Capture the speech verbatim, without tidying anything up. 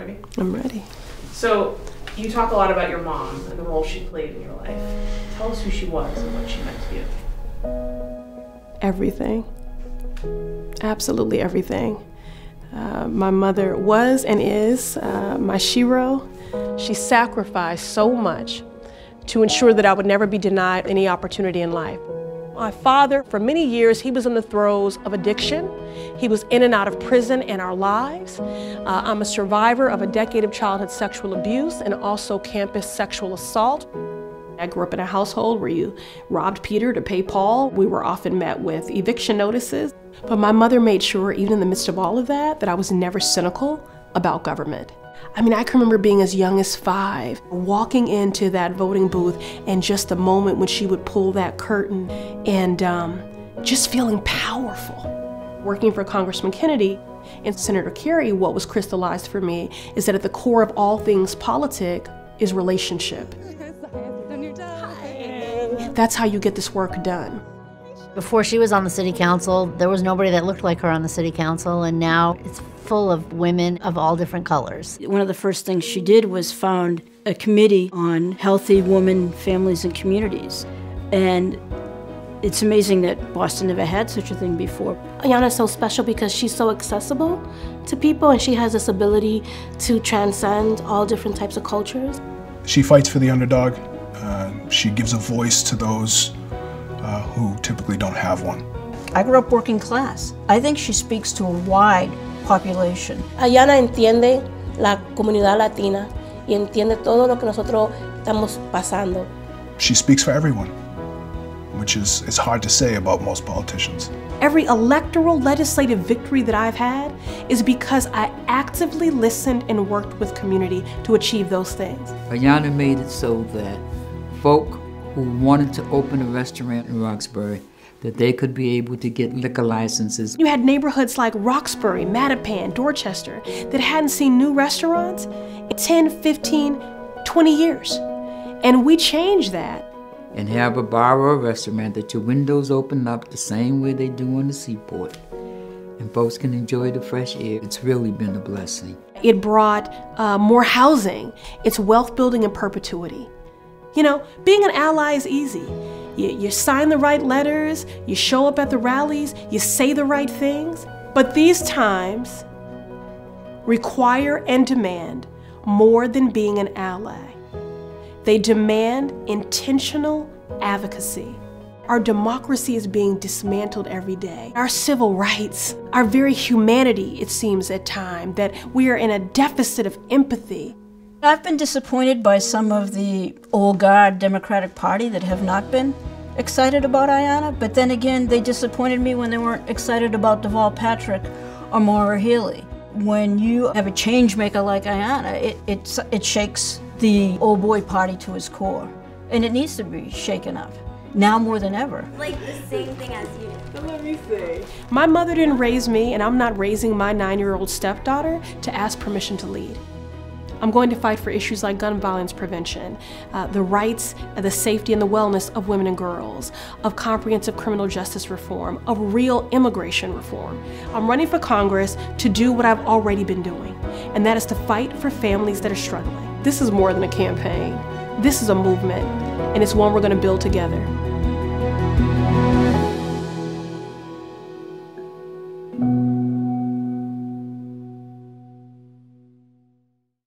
ready? I'm ready. So, you talk a lot about your mom and the role she played in your life. Tell us who she was and what she meant to you. Everything. Absolutely everything. Uh, my mother was and is uh, my shero. She sacrificed so much to ensure that I would never be denied any opportunity in life. My father, for many years, he was in the throes of addiction. He was in and out of prison in our lives. Uh, I'm a survivor of a decade of childhood sexual abuse and also campus sexual assault. I grew up in a household where you robbed Peter to pay Paul. We were often met with eviction notices. But my mother made sure, even in the midst of all of that, that I was never cynical about government. I mean, I can remember being as young as five, walking into that voting booth and just the moment when she would pull that curtain and um, just feeling powerful. Working for Congressman Kennedy and Senator Kerry, what was crystallized for me is that at the core of all things politic is relationship. That's how you get this work done. Before she was on the city council, there was nobody that looked like her on the city council, and now it's full of women of all different colors. One of the first things she did was found a committee on healthy women, families, and communities. And it's amazing that Boston never had such a thing before. Ayanna is so special because she's so accessible to people, and she has this ability to transcend all different types of cultures. She fights for the underdog. Uh, she gives a voice to those uh, who typically don't have one. I grew up working class. I think she speaks to a wide population. Ayanna entiende la comunidad latina y entiende todo lo que nosotros estamos pasando. She speaks for everyone, which is, is hard to say about most politicians. Every electoral legislative victory that I've had is because I actively listened and worked with community to achieve those things. Ayanna made it so that folk who wanted to open a restaurant in Roxbury, that they could be able to get liquor licenses. You had neighborhoods like Roxbury, Mattapan, Dorchester that hadn't seen new restaurants in ten, fifteen, twenty years. And we changed that. And have a bar or a restaurant that your windows open up the same way they do on the seaport. And folks can enjoy the fresh air. It's really been a blessing. It brought uh, more housing. It's wealth building in perpetuity. You know, being an ally is easy. You, you sign the right letters, you show up at the rallies, you say the right things. But these times require and demand more than being an ally. They demand intentional advocacy. Our democracy is being dismantled every day. Our civil rights, our very humanity, it seems at times, that we are in a deficit of empathy. I've been disappointed by some of the old guard Democratic Party that have not been excited about Ayanna, but then again, they disappointed me when they weren't excited about Deval Patrick or Maura Healey. When you have a change maker like Ayanna, it, it, it shakes the old boy party to his core, and it needs to be shaken up, now more than ever. Like the same thing as you. Let me see. My mother didn't raise me, and I'm not raising my nine-year-old stepdaughter to ask permission to lead. I'm going to fight for issues like gun violence prevention, uh, the rights, uh, the safety, and the wellness of women and girls, of comprehensive criminal justice reform, of real immigration reform. I'm running for Congress to do what I've already been doing, and that is to fight for families that are struggling. This is more than a campaign. This is a movement, and it's one we're going to build together.